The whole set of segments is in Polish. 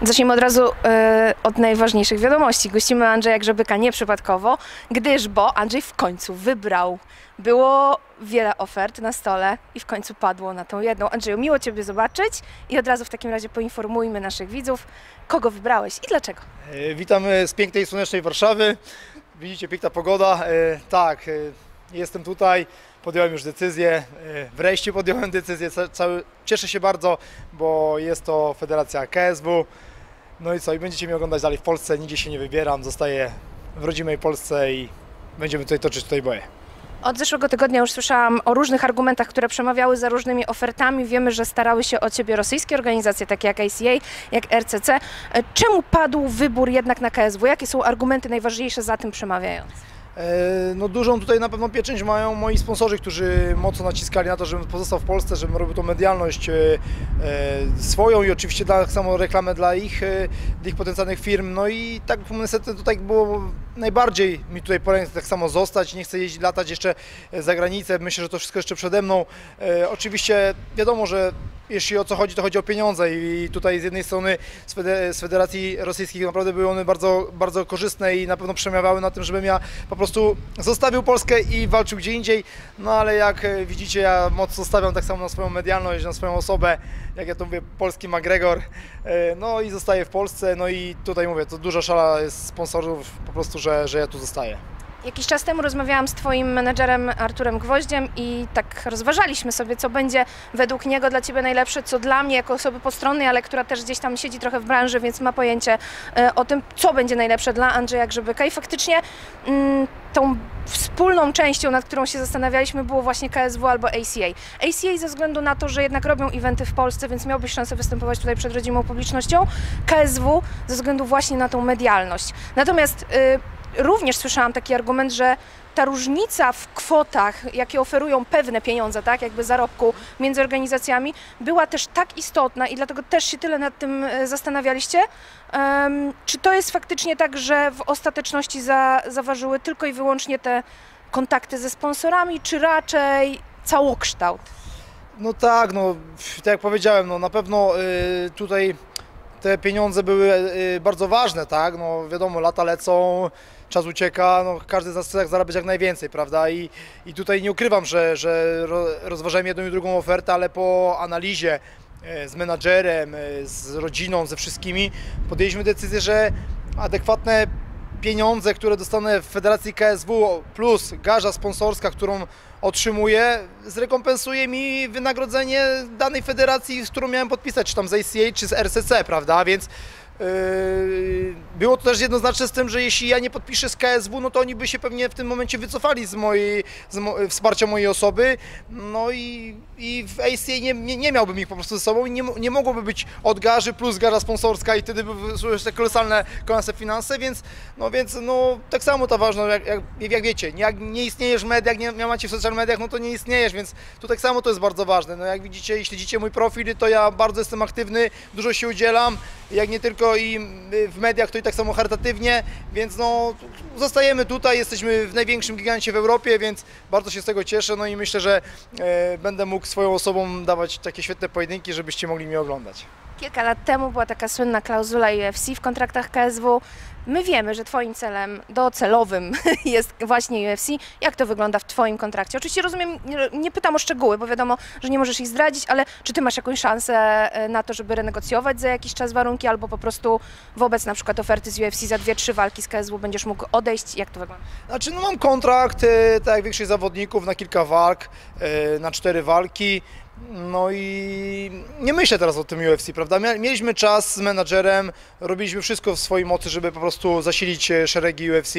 Zacznijmy od razu od najważniejszych wiadomości. Gościmy Andrzeja Grzebyka nieprzypadkowo, bo Andrzej w końcu wybrał. Było wiele ofert na stole i w końcu padło na tą jedną. Andrzeju, miło Ciebie zobaczyć i od razu w takim razie poinformujmy naszych widzów, kogo wybrałeś i dlaczego. Witam z pięknej, słonecznej Warszawy. Widzicie, piękna pogoda. Tak, jestem tutaj, podjąłem już decyzję, wreszcie podjąłem decyzję. Cieszę się bardzo, bo jest to Federacja KSW. No i co, i będziecie mnie oglądać dalej w Polsce, nigdzie się nie wybieram, zostaję w rodzimej Polsce i będziemy tutaj toczyć boje. Od zeszłego tygodnia już słyszałam o różnych argumentach, które przemawiały za różnymi ofertami. Wiemy, że starały się o Ciebie rosyjskie organizacje, takie jak ACA, jak RCC. Czemu padł wybór jednak na KSW? Jakie są argumenty najważniejsze za tym przemawiające? No dużą tutaj na pewno pieczęć mają moi sponsorzy, którzy mocno naciskali na to, żebym pozostał w Polsce, żebym robił tą medialność swoją i oczywiście tak samo reklamę dla ich potencjalnych firm. No i tak niestety tutaj było najbardziej mi tutaj poręczne tak samo zostać, nie chcę jeździć, latać jeszcze za granicę, myślę, że to wszystko jeszcze przede mną. Oczywiście wiadomo, że jeśli o co chodzi, to chodzi o pieniądze i tutaj z jednej strony z Federacji Rosyjskiej naprawdę były one bardzo, bardzo korzystne i na pewno przemawiały na tym, żebym ja po prostu zostawił Polskę i walczył gdzie indziej, no ale jak widzicie, ja mocno stawiam tak samo na swoją medialność, na swoją osobę, jak ja to mówię, polski McGregor, no i zostaję w Polsce, no i tutaj mówię, to duża szala jest sponsorów po prostu, że ja tu zostaję. Jakiś czas temu rozmawiałam z Twoim menedżerem Arturem Gwoździem i tak rozważaliśmy sobie, co będzie według niego dla Ciebie najlepsze, co dla mnie jako osoby postronnej, ale która też gdzieś tam siedzi trochę w branży, więc ma pojęcie o tym, co będzie najlepsze dla Andrzeja Grzebyka i faktycznie tą wspólną częścią, nad którą się zastanawialiśmy, było właśnie KSW albo ACA. ACA ze względu na to, że jednak robią eventy w Polsce, więc miałbyś szansę występować tutaj przed rodzimą publicznością. KSW ze względu właśnie na tą medialność. Natomiast również słyszałam taki argument, że ta różnica w kwotach, jakie oferują pewne pieniądze, tak, jakby zarobku między organizacjami, była też tak istotna i dlatego też się tyle nad tym zastanawialiście. Czy to jest faktycznie tak, że w ostateczności zaważyły tylko i wyłącznie te kontakty ze sponsorami, czy raczej całokształt? No tak, no tak jak powiedziałem, no na pewno tutaj te pieniądze były bardzo ważne, tak, no wiadomo, lata lecą, czas ucieka, no każdy z nas chce zarabiać jak najwięcej, prawda, i tutaj nie ukrywam, że rozważałem jedną i drugą ofertę, ale po analizie z menadżerem, z rodziną, ze wszystkimi podjęliśmy decyzję, że adekwatne pieniądze, które dostanę w Federacji KSW plus garza sponsorska, którą otrzymuję, zrekompensuje mi wynagrodzenie danej federacji, z którą miałem podpisać, czy tam z ACA, czy z RCC, prawda, więc było to też jednoznaczne z tym, że jeśli ja nie podpiszę z KSW, no to oni by się pewnie w tym momencie wycofali z wsparcia mojej osoby, no i w ACA nie miałbym ich po prostu ze sobą i nie mogłoby być od garzy plus garza sponsorska i wtedy by były te kolosalne finanse, więc tak samo ta ważność, jak wiecie, jak nie istniejesz w mediach, nie macie w social mediach, no to nie istniejesz, więc tu tak samo to jest bardzo ważne. No jak widzicie i śledzicie mój profil, to ja bardzo jestem aktywny, dużo się udzielam, jak nie tylko i w mediach, to i tak samo charytatywnie, więc no zostajemy tutaj, jesteśmy w największym gigancie w Europie, więc bardzo się z tego cieszę, no i myślę, że będę mógł swoją osobą dawać takie świetne pojedynki, żebyście mogli mnie oglądać. Kilka lat temu była taka słynna klauzula UFC w kontraktach KSW. My wiemy, że Twoim celem docelowym jest właśnie UFC. Jak to wygląda w Twoim kontrakcie? Oczywiście rozumiem, nie pytam o szczegóły, bo wiadomo, że nie możesz ich zdradzić, ale czy Ty masz jakąś szansę na to, żeby renegocjować za jakiś czas warunki, albo po prostu wobec na przykład oferty z UFC za 2-3 walki z KSW będziesz mógł odejść? Jak to wygląda? Znaczy, no mam kontrakt, tak jak większość zawodników, na kilka walk, na 4 walki. No i nie myślę teraz o tym UFC, prawda? Mieliśmy czas z menadżerem, robiliśmy wszystko w swojej mocy, żeby po prostu zasilić szeregi UFC.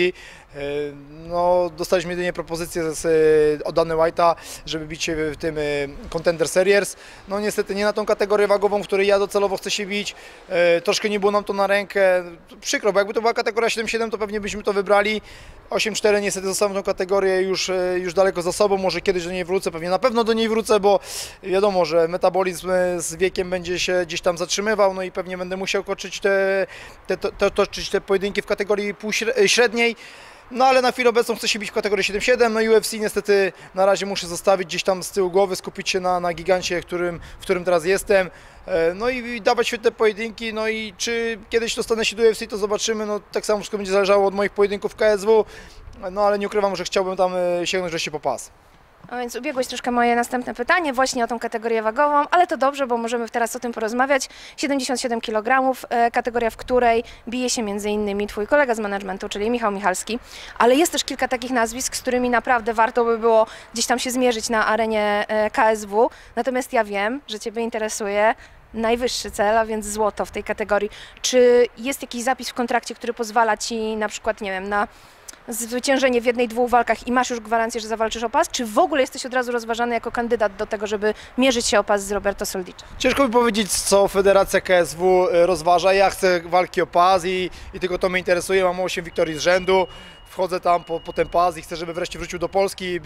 No, dostaliśmy jedynie propozycję od Dana White'a, żeby bić się w tym Contender Series. No niestety nie na tą kategorię wagową, w której ja docelowo chcę się bić. Troszkę nie było nam to na rękę. Przykro, bo jakby to była kategoria 7-7, to pewnie byśmy to wybrali. 8-4 niestety zostawiam tą kategorię już daleko za sobą, może kiedyś do niej wrócę, pewnie na pewno do niej wrócę, bo wiadomo, że metabolizm z wiekiem będzie się gdzieś tam zatrzymywał, no i pewnie będę musiał toczyć te pojedynki w kategorii średniej. no ale na chwilę obecną chcę się bić w kategorii 7-7, no i UFC niestety na razie muszę zostawić gdzieś tam z tyłu głowy, skupić się na gigancie, w którym teraz jestem, no i dawać świetne pojedynki, no i czy kiedyś dostanę się do UFC, to zobaczymy, no tak samo wszystko będzie zależało od moich pojedynków w KSW, no ale nie ukrywam, że chciałbym tam sięgnąć wreszcie po pas. A więc ubiegłeś troszkę moje następne pytanie właśnie o tą kategorię wagową, ale to dobrze, bo możemy teraz o tym porozmawiać. 77 kg, kategoria, w której bije się m.in. twój kolega z managementu, czyli Michał Michalski, ale jest też kilka takich nazwisk, z którymi naprawdę warto by było gdzieś tam się zmierzyć na arenie KSW. Natomiast ja wiem, że ciebie interesuje najwyższy cel, a więc złoto w tej kategorii. Czy jest jakiś zapis w kontrakcie, który pozwala ci na przykład, nie wiem, na zwyciężenie w jednej, dwóch walkach i masz już gwarancję, że zawalczysz o pas, czy w ogóle jesteś od razu rozważany jako kandydat do tego, żeby mierzyć się o pas z Roberto Soldiczem? Ciężko mi powiedzieć, co Federacja KSW rozważa. Ja chcę walki o pas i tylko to mnie interesuje. Mam 8 wiktorii z rzędu. Wchodzę tam po ten pas i chcę, żeby wreszcie wrócił do Polski i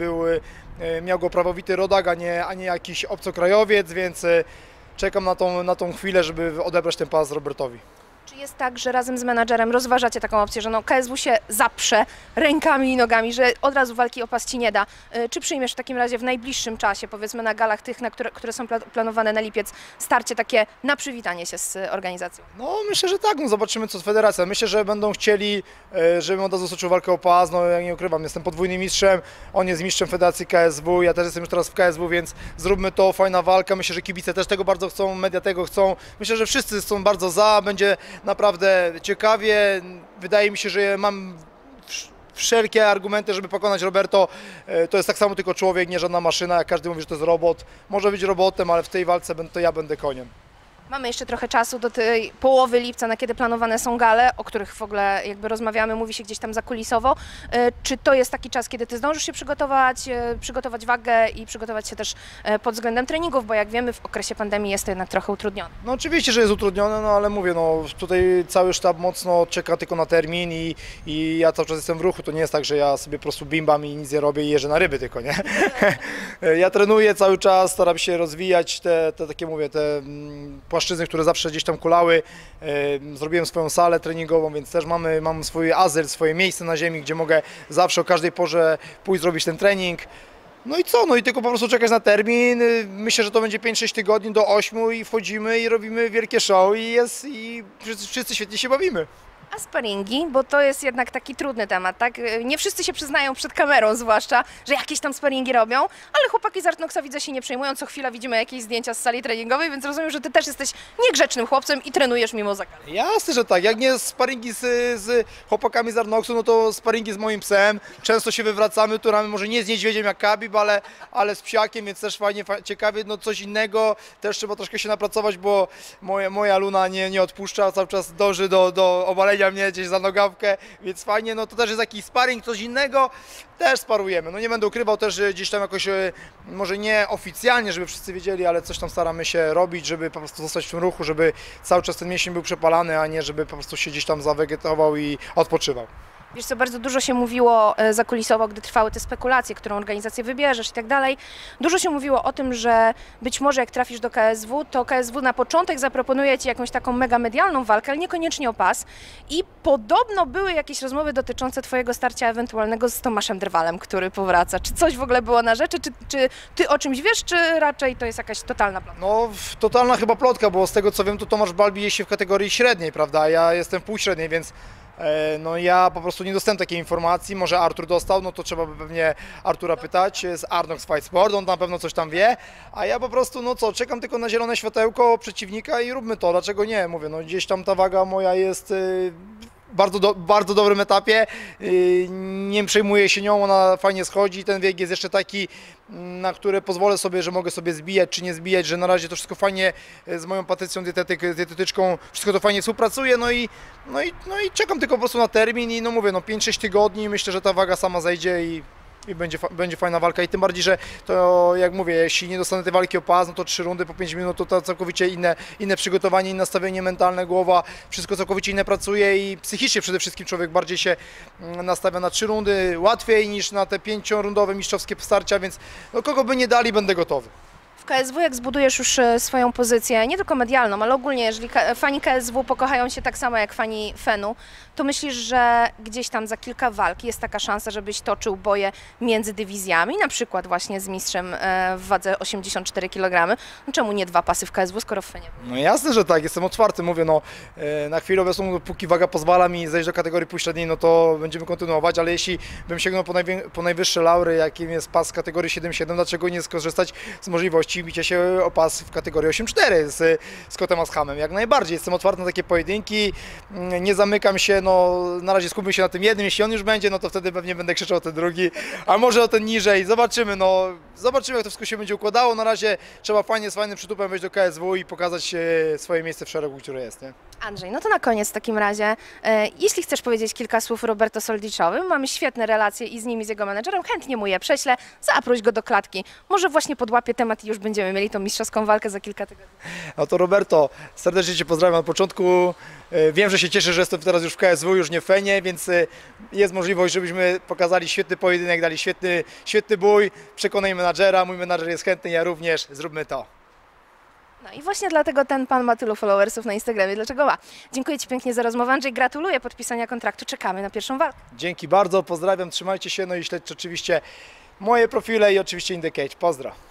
miał go prawowity rodak, a nie jakiś obcokrajowiec, więc czekam na tą chwilę, żeby odebrać ten pas Robertowi. Czy jest tak, że razem z menadżerem rozważacie taką opcję, że no KSW się zaprze rękami i nogami, że od razu walki o pas ci nie da? Czy przyjmiesz w takim razie w najbliższym czasie, powiedzmy na galach tych, które są planowane na lipiec, starcie takie na przywitanie się z organizacją? No myślę, że tak, no zobaczymy co z Federacja. Myślę, że będą chcieli, żebym od razu stoczył walkę o pas, no ja nie ukrywam, jestem podwójnym mistrzem, on jest mistrzem Federacji KSW, ja też jestem już teraz w KSW, więc zróbmy to, fajna walka, myślę, że kibice też tego bardzo chcą, media tego chcą, myślę, że wszyscy są bardzo za, będzie naprawdę ciekawie, wydaje mi się, że mam wszelkie argumenty, żeby pokonać Roberto. To jest tak samo tylko człowiek, nie żadna maszyna, jak każdy mówi, że to jest robot. Może być robotem, ale w tej walce to ja będę koniem. Mamy jeszcze trochę czasu do tej połowy lipca, na kiedy planowane są gale, o których w ogóle jakby rozmawiamy, mówi się gdzieś tam zakulisowo. Czy to jest taki czas, kiedy ty zdążysz się przygotować wagę i przygotować się też pod względem treningów, bo jak wiemy, w okresie pandemii jest to jednak trochę utrudnione. No oczywiście, że jest utrudnione, no ale mówię, no tutaj cały sztab mocno czeka tylko na termin i ja cały czas jestem w ruchu. To nie jest tak, że ja sobie po prostu bimbam i nic nie robię i jeżdżę na ryby tylko, nie? Ja trenuję cały czas, staram się rozwijać te takie, mówię, te płaszczyzny, które zawsze gdzieś tam kulały. Zrobiłem swoją salę treningową, więc też mam swój azyl, swoje miejsce na ziemi, gdzie mogę zawsze o każdej porze pójść zrobić ten trening. No i co? No i tylko po prostu czekać na termin. Myślę, że to będzie 5-6 tygodni do 8 i wchodzimy i robimy wielkie show i wszyscy świetnie się bawimy. A sparingi, bo to jest jednak taki trudny temat, tak? Nie wszyscy się przyznają przed kamerą zwłaszcza, że jakieś tam sparingi robią, ale chłopaki z Artnoxa widzę się nie przejmują, co chwila widzimy jakieś zdjęcia z sali treningowej, więc rozumiem, że ty też jesteś niegrzecznym chłopcem i trenujesz mimo zakazu. Jasne, że tak. Jak nie sparingi z chłopakami z Artnoxu, no to sparingi z moim psem. Często się wywracamy, turamy może nie z niedźwiedziem jak Khabib, ale z psiakiem, więc też fajnie, ciekawie, no coś innego. Też trzeba troszkę się napracować, bo moja Luna nie odpuszcza, cały czas dąży do obalenia mnie gdzieś za nogawkę, więc fajnie, no to też jest jakiś sparring, coś innego, też sparujemy. No nie będę ukrywał też, że gdzieś tam jakoś, może nie oficjalnie, żeby wszyscy wiedzieli, ale coś tam staramy się robić, żeby po prostu zostać w tym ruchu, żeby cały czas ten mięsień był przepalany, a nie żeby po prostu się gdzieś tam zawegetował i odpoczywał. Wiesz co, bardzo dużo się mówiło zakulisowo, gdy trwały te spekulacje, którą organizację wybierzesz i tak dalej. Dużo się mówiło o tym, że być może jak trafisz do KSW, to KSW na początek zaproponuje ci jakąś taką mega medialną walkę, ale niekoniecznie o pas. I podobno były jakieś rozmowy dotyczące twojego starcia ewentualnego z Tomaszem Drwalem, który powraca. Czy coś w ogóle było na rzeczy? Czy ty o czymś wiesz, czy raczej to jest jakaś totalna plotka? No, totalna chyba plotka, bo z tego co wiem, to Tomasz Drwal bije się w kategorii średniej, prawda? Ja jestem w półśredniej, więc no ja po prostu nie dostałem takiej informacji, może Artur dostał, no to trzeba by pewnie Artura pytać z Artnox Fight Sport, on na pewno coś tam wie, a ja po prostu, no co, czekam tylko na zielone światełko przeciwnika i róbmy to, dlaczego nie, mówię, no gdzieś tam ta waga moja jest bardzo dobrym etapie, nie przejmuję się nią, ona fajnie schodzi, ten wiek jest jeszcze taki, na które pozwolę sobie, że mogę sobie zbijać czy nie zbijać, że na razie to wszystko fajnie z moją Patrycją dietetyczką, wszystko to fajnie współpracuje, no i czekam tylko po prostu na termin i no mówię, no 5-6 tygodni, myślę, że ta waga sama zajdzie i będzie fajna walka i tym bardziej, że to jak mówię, jeśli nie dostanę tej walki o pas, no to 3 rundy po 5 minut, to całkowicie inne przygotowanie, inne nastawienie mentalne, głowa, wszystko całkowicie inne pracuje i psychicznie przede wszystkim człowiek bardziej się nastawia na 3 rundy, łatwiej niż na te 5-rundowe mistrzowskie starcia, więc no kogo by nie dali, będę gotowy. W KSW, jak zbudujesz już swoją pozycję, nie tylko medialną, ale ogólnie, jeżeli fani KSW pokochają się tak samo jak fani Fenu, to myślisz, że gdzieś tam za kilka walk jest taka szansa, żebyś toczył boje między dywizjami, na przykład właśnie z mistrzem w wadze 84 kg? No czemu nie 2 pasy w KSW, skoro w Fenie? No jasne, że tak, jestem otwarty, mówię, no na chwilę obecną, póki waga pozwala mi zejść do kategorii półśredniej, no to będziemy kontynuować, ale jeśli bym sięgnął po najwyższe laury, jakim jest pas w kategorii 7,7, dlaczego nie skorzystać z możliwości bicia się o pas w kategorii 8,4 z Scottem Ashamem? Jak najbardziej, jestem otwarty na takie pojedynki, nie zamykam się, no na razie skupię się na tym jednym, jeśli on już będzie, no to wtedy pewnie będę krzyczał o ten drugi, a może o ten niżej, zobaczymy, no zobaczymy, jak to wszystko się będzie układało, na razie trzeba fajnie, z fajnym przytupem wejść do KSW i pokazać swoje miejsce w szeregu, które jest, nie? Andrzej, no to na koniec w takim razie, jeśli chcesz powiedzieć kilka słów Roberto Soldiczowi, mamy świetne relacje i z nim, i z jego menedżerem, chętnie mu je prześlę, zaproś go do klatki, może właśnie podłapie temat i już będziemy mieli tą mistrzowską walkę za kilka tygodni. No to Roberto, serdecznie Cię pozdrawiam od początku, wiem, że się cieszę, że jestem teraz już w KSW, już nie w Fenie, więc jest możliwość, żebyśmy pokazali świetny pojedynek, dali świetny bój, przekonaj menadżera, mój menadżer jest chętny, ja również, zróbmy to. No i właśnie dlatego ten pan ma tylu followersów na Instagramie. Dlaczego ma? Dziękuję Ci pięknie za rozmowę, Andrzej. Gratuluję podpisania kontraktu. Czekamy na pierwszą walkę. Dzięki bardzo, pozdrawiam, trzymajcie się, no i śledźcie oczywiście moje profile i oczywiście In The Cage. Pozdro.